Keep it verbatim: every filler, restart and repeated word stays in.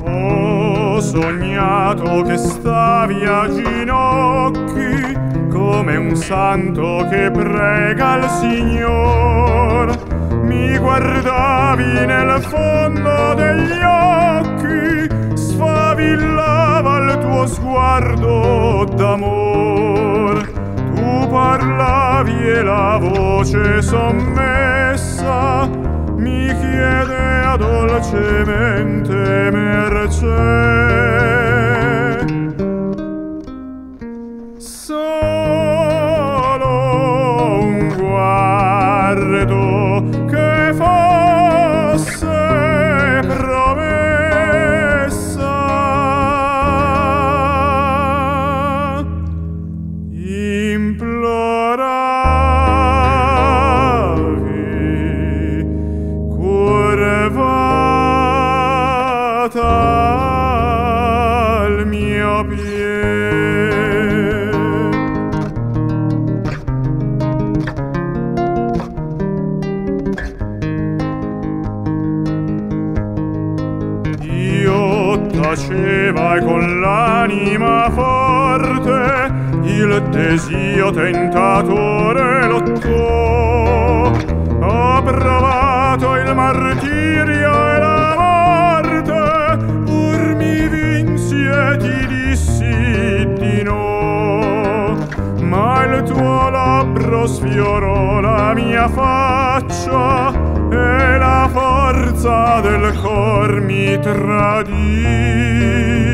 Ho sognato che stavi a ginocchi come un santo che prega il Signor. Mi guardavi nel fondo degli occhi, sfavillava il tuo sguardo d'amor. Tu parlavi e la voce sommessa mi chiedea dolcemente mercé. Solo un guardo che fosse promessa, imploravi curvata al mio piede. Taceva e con l'anima forte il desio tentatore lottò. Ho provato il martirio e la morte, pur mi vinsi e ti dissi di no. Ma il tuo labbro sfiorò la mia faccia e la forza del cor mi tradì.